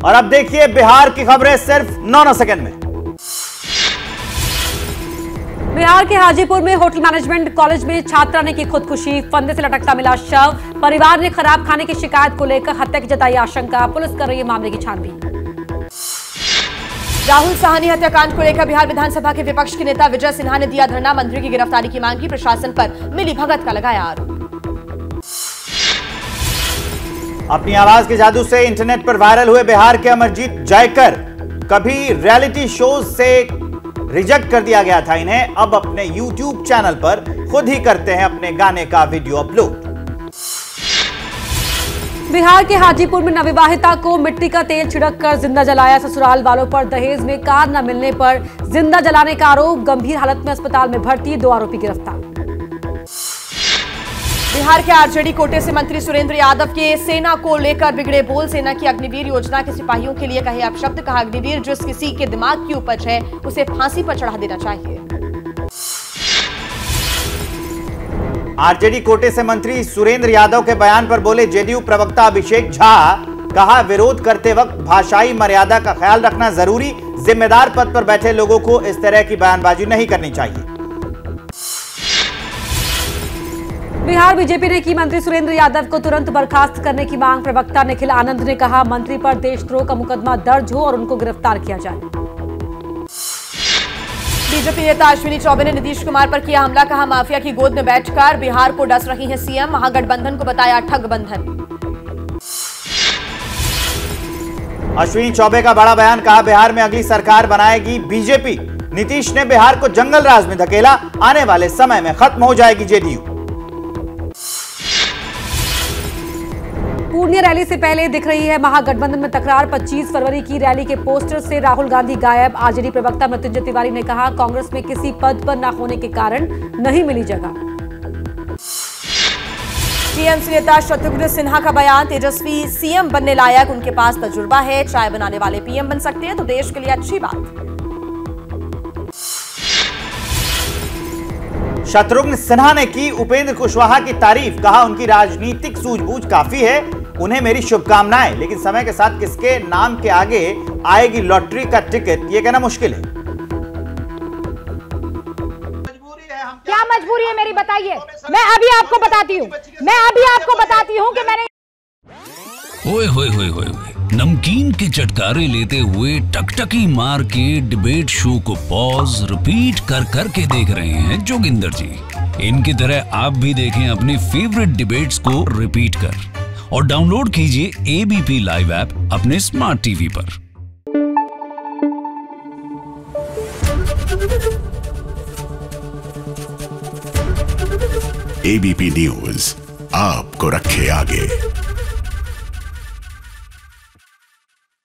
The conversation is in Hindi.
और अब देखिए बिहार की खबरें सिर्फ 9 सेकंड में। बिहार के हाजीपुर में होटल मैनेजमेंट कॉलेज में छात्रा ने की खुदकुशी, फंदे से लटकता मिला शव। परिवार ने खराब खाने की शिकायत को लेकर हत्या की जताई आशंका, पुलिस कर रही है मामले की छानबीन। राहुल साहनी हत्याकांड को लेकर बिहार विधानसभा के विपक्ष के नेता विजय सिन्हा ने दिया धरना, मंत्री की गिरफ्तारी की मांग की, प्रशासन पर मिलीभगत का लगाया आरोप। अपनी आवाज के जादू से इंटरनेट पर वायरल हुए बिहार के अमरजीत जयकर, कभी रियलिटी शोज से रिजेक्ट कर दिया गया था इन्हें, अब अपने यूट्यूब चैनल पर खुद ही करते हैं अपने गाने का वीडियो अपलोड। बिहार के हाजीपुर में नवविवाहिता को मिट्टी का तेल छिड़क कर जिंदा जलाया, ससुराल वालों पर दहेज में कार न मिलने पर जिंदा जलाने का आरोप, गंभीर हालत में अस्पताल में भर्ती, 2 आरोपी गिरफ्तार। बिहार के आरजेडी कोटे से मंत्री सुरेंद्र यादव के सेना को लेकर बिगड़े बोल, सेना की अग्निवीर योजना के सिपाहियों के लिए कहे अपशब्द, कहा अग्निवीर जिस किसी के दिमाग की उपज है उसे फांसी पर चढ़ा देना चाहिए। आरजेडी कोटे से मंत्री सुरेंद्र यादव के बयान पर बोले जेडीयू प्रवक्ता अभिषेक झा, कहा विरोध करते वक्त भाषाई मर्यादा का ख्याल रखना जरूरी, जिम्मेदार पद पर बैठे लोगों को इस तरह की बयानबाजी नहीं करनी चाहिए। बिहार बीजेपी ने की मंत्री सुरेंद्र यादव को तुरंत बर्खास्त करने की मांग, प्रवक्ता निखिल आनंद ने कहा मंत्री पर देशद्रोह का मुकदमा दर्ज हो और उनको गिरफ्तार किया जाए। बीजेपी नेता अश्विनी चौबे ने नीतीश कुमार पर किया हमला, कहा माफिया की गोद में बैठकर बिहार को डस रही हैं सीएम, महागठबंधन को बताया ठग बंधन। अश्विनी चौबे का बड़ा बयान, कहा बिहार में अगली सरकार बनाएगी बीजेपी, नीतीश ने बिहार को जंगल राज में धकेला, आने वाले समय में खत्म हो जाएगी जेडीयू। पूर्णिया रैली से पहले दिख रही है महागठबंधन में तकरार, 25 फरवरी की रैली के पोस्टर से राहुल गांधी गायब, आरजेडी प्रवक्ता मृत्युंजय तिवारी ने कहा कांग्रेस में किसी पद पर न होने के कारण नहीं मिली जगह। टीएमसी नेता शत्रुघ्न सिन्हा का बयान, तेजस्वी सीएम बनने लायक, उनके पास तजुर्बा है, चाय बनाने वाले पीएम बन सकते हैं तो देश के लिए अच्छी बात। शत्रुघ्न सिन्हा ने की उपेंद्र कुशवाहा की तारीफ, कहा उनकी राजनीतिक सूझबूझ काफी है, उन्हें मेरी शुभकामनाएं, लेकिन समय के साथ किसके नाम के आगे आएगी लॉटरी का टिकट ये कहना मुश्किल है। क्या मजबूरी है मेरी बताइए, मैं अभी आपको बताती हूँ कि मैंने ओए होए होए होए नमकीन के चटकारे लेते हुए टकटकी मार के डिबेट शो को पॉज रिपीट कर करके देख रहे हैं जोगिंदर जी। इनकी तरह आप भी देखें अपनी फेवरेट डिबेट्स को रिपीट कर और डाउनलोड कीजिए एबीपी लाइव ऐप अपने स्मार्ट टीवी पर। एबीपी न्यूज आपको रखे आगे।